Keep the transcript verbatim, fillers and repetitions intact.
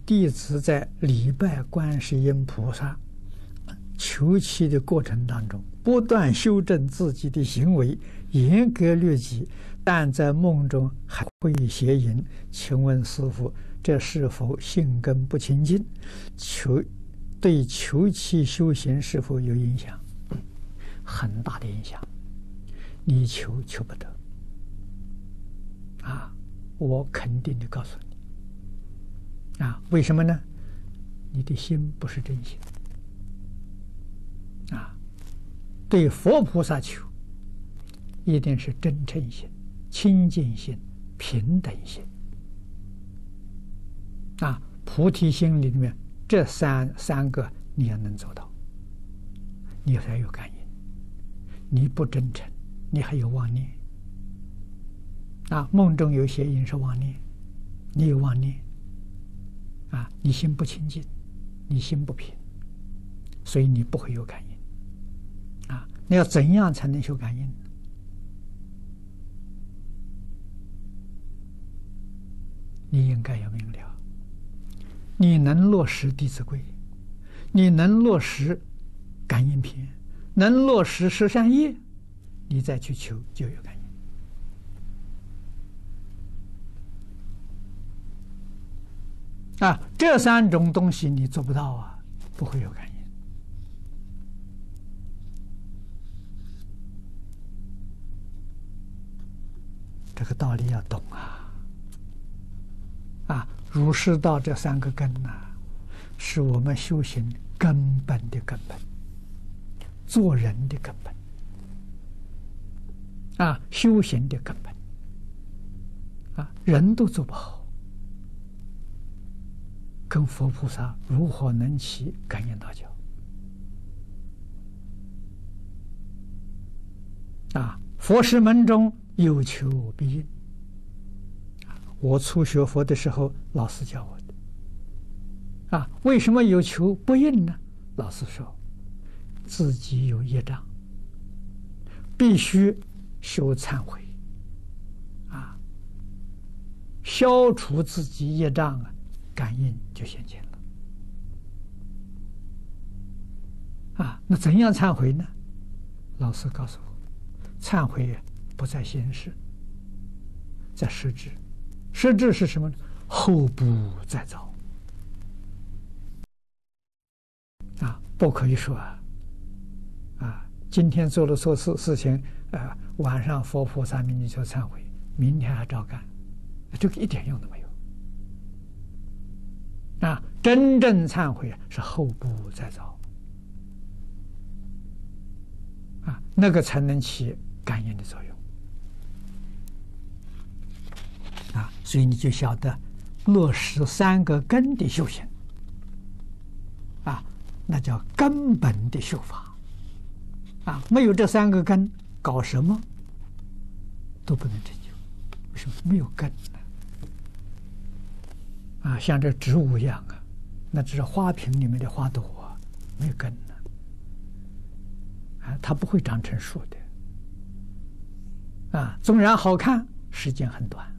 弟子在礼拜观世音菩萨、求祈的过程当中，不断修正自己的行为，严格律己，但在梦中还会邪淫。请问师父，这是否性根不清净？求对求祈修行是否有影响？很大的影响。你求求不得啊！我肯定的告诉你啊，为什么呢？你的心不是真心啊！对佛菩萨求，一定是真诚心、清净心、平等心啊！菩提心里面这三三个你要能做到，你才有感应。你不真诚，你还有妄念啊！梦中有邪淫是妄念，你有妄念啊！你心不清净，你心不平，所以你不会有感应啊！那要怎样才能修感应呢？你应该要明了，你能落实《弟子规》，你能落实感应篇，能落实十善业，你再去求就有感应啊！这三种东西你做不到啊，不会有感应。这个道理要懂啊！啊，儒释道这三个根呐、啊，是我们修行根本的根本，做人的根本啊，修行的根本啊，人都做不好，跟佛菩萨如何能起感应道交啊？佛事门中有求必应。我初学佛的时候，老师教我的啊，为什么有求不应呢？老师说，自己有业障，必须修忏悔啊，消除自己业障啊，感应就显现了啊。那怎样忏悔呢？老师告诉我，忏悔不在形式，在实质。实质是什么呢？后不再造啊！不可以说啊啊！今天做了错事事情啊，晚上佛菩萨面前求忏悔，明天还照干，这个一点用都没有啊！真正忏悔是后不再造啊，那个才能起感应的作用。啊，所以你就晓得落实三个根的修行啊，那叫根本的修法啊。没有这三个根，搞什么都不能成就。为什么？没有根呢？啊，像这植物一样啊，那只是花瓶里面的花朵啊，没有根呢啊，它不会长成树的啊。纵然好看，时间很短。